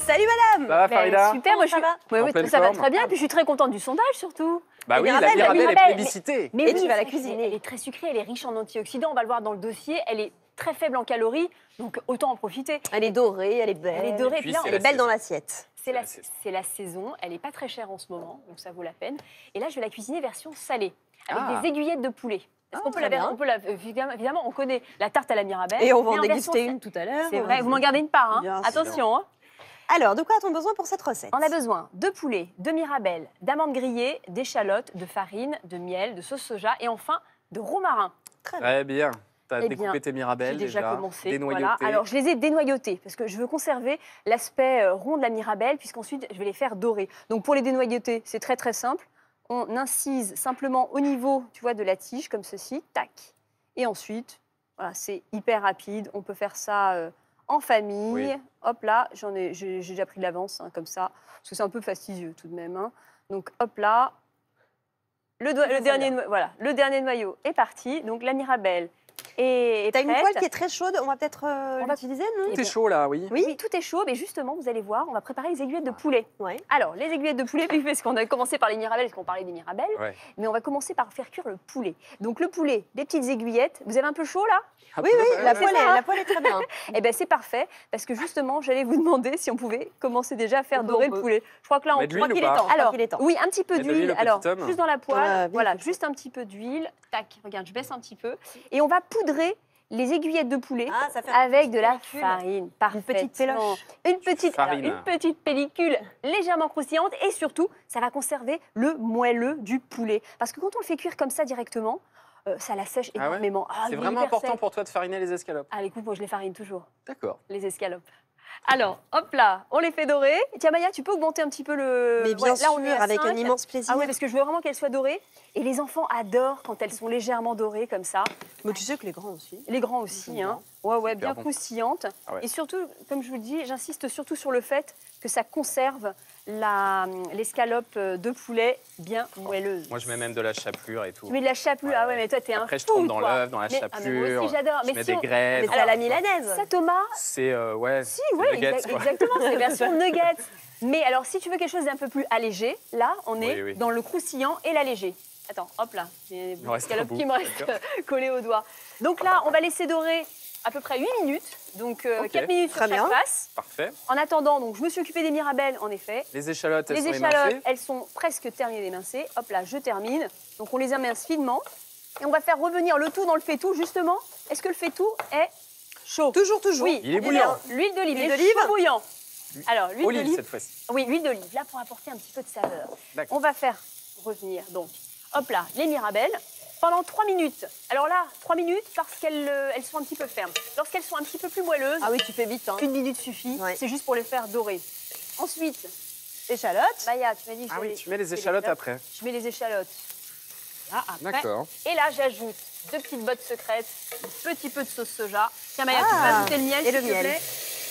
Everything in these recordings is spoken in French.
Salut madame. Ça va Farida? Super, moi je suis... va Oui, pleine ça va forme. très bien, puis je suis très contente du sondage surtout. Bah oui, la Mirabelle, Mirabelle est plébiscitée. Mais Et oui, tu vas la c'est vrai cuisiner. Elle est très sucrée, elle est riche en antioxydants, on va le voir dans le dossier, elle est très faible en calories, donc autant en profiter. Elle est dorée, elle est belle. Elle est dorée, puis, puis là, c'est Elle est la belle saison. dans l'assiette. c'est la saison, elle n'est pas très chère en ce moment, donc ça vaut la peine. Et là, je vais la cuisiner version salée, avec Ah. des aiguillettes de poulet. Est-ce qu'on peut très la bien. on peut la, évidemment, on connaît la tarte à la Mirabelle. Et on va mais en version déguster une tout à l'heure. C'est vrai, vous m'en gardez une part, hein. Bien sûr. Attention, hein. Alors, de quoi a-t-on besoin pour cette recette? On a besoin de poulet, de mirabelle, d'amandes grillées, d'échalotes, de farine, de miel, de sauce soja et enfin de romarin. Très bien. Tu as Eh découpé bien, tes Mirabelles J'ai déjà commencé. dénoyauté. Voilà. Alors, je les ai dénoyautées parce que je veux conserver l'aspect rond de la mirabelle puisqu'ensuite, je vais les faire dorer. Donc, pour les dénoyauter, c'est très très simple. On incise simplement au niveau, tu vois, de la tige comme ceci, tac. Et ensuite, voilà, c'est hyper rapide. On peut faire ça en famille. Oui. Hop là, j'ai déjà pris de l'avance hein, comme ça parce que c'est un peu fastidieux tout de même. Hein. Donc, hop là. Le dernier noyau est parti. Donc, la mirabelle est T'as une prête. poêle qui est très chaude, on va peut-être On va- l'utiliser, non? Tout est chaud là, oui. Oui, tout est chaud, mais justement, vous allez voir, on va préparer les aiguillettes de poulet. Ouais. Alors, les aiguillettes de poulet, parce qu'on a commencé par les mirabelles, parce qu'on parlait des mirabelles, Ouais. mais on va commencer par faire cuire le poulet. Donc, le poulet, des petites aiguillettes. Vous avez un peu chaud, là? Un Oui, peu, oui, ouais, la ouais. poêle est très bien. Eh bien, c'est parfait, parce que justement, j'allais vous demander si on pouvait commencer déjà à faire On peut, dorer on le peut. poulet. Je crois que là, Mais de je crois l'huile qu'il ou est pas temps. Je crois Alors, qu'il est temps. oui, un petit peu Mettre de l'huile d'huile. au petit Alors, homme. juste dans la Dans la poêle, vie, voilà, c'est juste un petit peu d'huile. Tac, regarde, je baisse un petit peu. Et on va poudrer les aiguillettes de poulet Ah, ça fait avec de la pellicule. farine. Parfaitement. petite péloche. Farine. Une petite pellicule légèrement croustillante et surtout, ça va conserver le moelleux du poulet. Parce que quand on le fait cuire comme ça directement, ça la sèche Ah ouais énormément. Ah, C'est il est vraiment hyper important sec. pour toi de fariner les escalopes. Ah, écoute, moi je les farine toujours, D'accord. les escalopes. Alors, hop là, on les fait dorer. Tiens, Maya, tu peux augmenter un petit peu le... Mais bien Ouais, là, on est sûr, à avec un 5. immense plaisir. Ah oui, parce que je veux vraiment qu'elles soient dorées. Et les enfants adorent quand elles sont légèrement dorées comme ça. Mais tu sais que les grands aussi. Les grands aussi, Ils sont hein. Ouais, bien bon. croustillantes. Ah ouais. Et surtout, comme je vous le dis, j'insiste surtout sur le fait que ça conserve l'escalope de poulet bien moelleuse. Moi, je mets même de la chapelure et tout. Tu mets de la chapelure, Ouais, ah ouais, ouais. mais toi, t'es un Après, je fou, trempe dans toi. l'œuf, dans la Mais- ah, mais moi chapelure. aussi, j'adore. Je Mais mets si des on- greffes. Mais c'est à la milanaise. Ça, Thomas, C'est, ouais, si, c'est ouais, nuggets, quoi. exactement, c'est version nuggets. Mais alors, si tu veux quelque chose d'un peu plus allégé, là, on est Oui, oui. dans le croustillant et l'allégé. Attends, hop là, il y a Il en reste un l'escalope bout. qui me reste collé au doigt. Donc là, on va laisser dorer à peu près 8 minutes, donc 4 minutes Très sur chaque bien. face. Parfait. En attendant, donc, je me suis occupée des mirabelles, en effet. Les échalotes, elles Les sont échalotes, émincées. elles sont presque terminées d'émincer. Hop là, je termine. Donc on les émince finement. Et on va faire revenir le tout dans le faitout, justement. Est-ce que le faitout est chaud? Toujours. Oui. Il est Eh bouillant. bien, L'huile d'olive. L'huile il est d'olive. chaud bouillant. Alors, l'huile Olive d'olive. cette fois-ci. Oui, l'huile d'olive, là pour apporter un petit peu de saveur. D'accord. On va faire revenir, donc, hop là, les mirabelles pendant 3 minutes. Alors là, 3 minutes parce qu'elles sont un petit peu fermes. Lorsqu'elles sont un petit peu plus moelleuses, Ah oui, tu fais vite. Hein. 1 minute suffit. Ouais. C'est juste pour les faire dorer. Ensuite, Échalote. Maya, tu m'as dit que Ah je oui, vais- tu mets les je fais échalotes après. Je mets les échalotes. Là, après. D'accord. Et là, j'ajoute 2 petites bottes secrètes, un petit peu de sauce soja. Tiens, Maya, tu peux Ah, ajouter le miel, et le s'il te miel. plaît.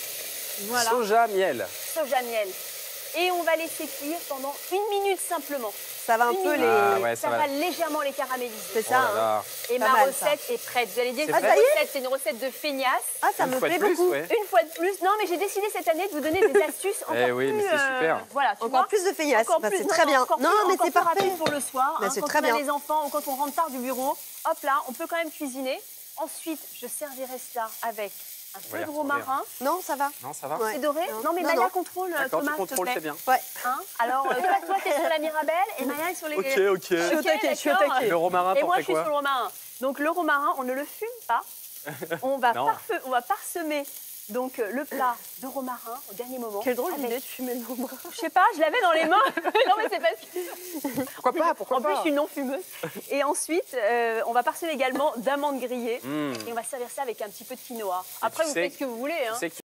Voilà. Soja, miel. Soja miel. Et on va laisser cuire pendant 1 minute simplement. Ça va un Une peu minute. les... Ah ouais, Ça va légèrement les caraméliser. C'est Oh ça, là hein. là. Et Pas ma mal, ça. recette est prête. Vous allez dire C'est que vrai cette recette, c'est une recette de feignasse. Ah, ça Une me fois de plaît plus, beaucoup. ouais. Une fois de plus. Non, mais j'ai décidé cette année de vous donner des astuces encore Eh oui, plus... mais c'est super. Voilà, tu Encore vois. plus de feignasse. Encore Bah, plus, c'est non, très bien. encore Non, plus- mais encore c'est plus parfait. rapide pour le soir. Bah, c'est quand très on a bien. les enfants ou quand on rentre tard du bureau. Hop là, on peut quand même cuisiner. Ensuite, je servirai cela avec un peu va y de retrouver, romarin. Non, ça va. Non, ça va Ouais. C'est doré? Non. Non, mais Non, Maya non. contrôle, D'accord, Thomas, tu contrôles, s'il te c'est bien. Ouais. Hein Alors, toi, t'es sur la Mirabelle et Maya est sur les... Ok. Ok, Je suis au d'accord. taquet. Le romarin, Et t'en moi, fais je suis quoi? sur le romarin. Donc, le romarin, on ne le fume pas. On va parsemer donc le plat de romarin au dernier moment. Quelle drôle avec- d'idée de fumer le romarin. Je sais pas, je l'avais dans les mains. Non, mais c'est parce que... Pourquoi pas? Pourquoi En plus, je pas? suis non fumeuse. Et ensuite, on va parsemer également d'amandes grillées. Mmh. Et on va servir ça avec un petit peu de quinoa. Après, tu vous sais- faites ce que vous voulez. Hein. Tu sais